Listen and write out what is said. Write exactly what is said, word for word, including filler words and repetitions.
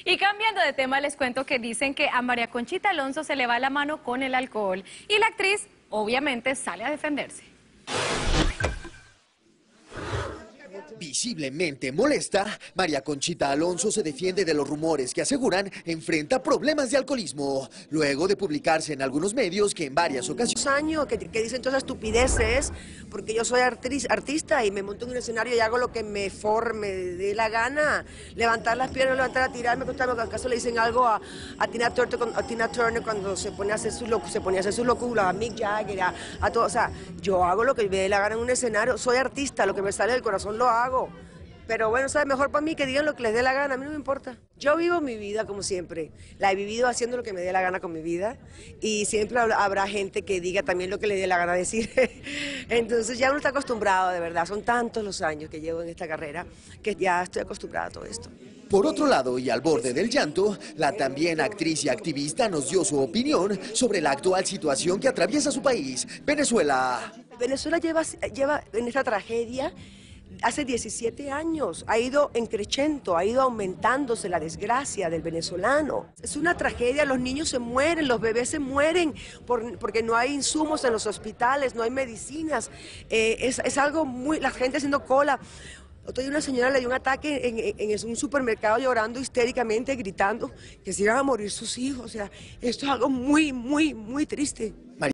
Y cambiando de tema, les cuento que dicen que a María Conchita Alonso se le va la mano con el alcohol. Y la actriz, obviamente, sale a defenderse. Visiblemente molesta, María Conchita Alonso se defiende de los rumores que aseguran enfrenta problemas de alcoholismo, luego de publicarse en algunos medios que en varias ocasiones... años que, que dicen todas estupideces, porque yo soy actriz, artista y me monto en un escenario y hago lo que me forme, dé la gana, levantar las piernas, levantar a tirarme, contarme, acaso le dicen algo a, a, Tina Turner, a Tina Turner cuando se pone a hacer sus locuras, se ponía a hacer sus locuras, a Mick Jagger, a, a todo, o sea, yo hago lo que me dé la gana en un escenario, soy artista, lo que me sale del corazón lo hago. Pero bueno, ¿sabes? Mejor para mí que digan lo que les dé la gana, a mí no me importa. Yo vivo mi vida como siempre, la he vivido haciendo lo que me dé la gana con mi vida y siempre habrá gente que diga también lo que le dé la gana decir. Entonces ya uno está acostumbrado, de verdad, son tantos los años que llevo en esta carrera que ya estoy acostumbrada a todo esto. Por otro lado, y al borde del llanto, la también actriz y activista nos dio su opinión sobre la actual situación que atraviesa su país, Venezuela. Venezuela lleva, lleva en esta tragedia hace diecisiete años, ha ido en crescendo, ha ido aumentándose la desgracia del venezolano. Es una tragedia, los niños se mueren, los bebés se mueren por, porque no hay insumos en los hospitales, no hay medicinas, eh, es, es algo muy, la gente haciendo cola. Otro día una señora le dio un ataque en, en, en un supermercado llorando histéricamente, gritando que se iban a morir sus hijos, o sea, esto es algo muy, muy, muy triste.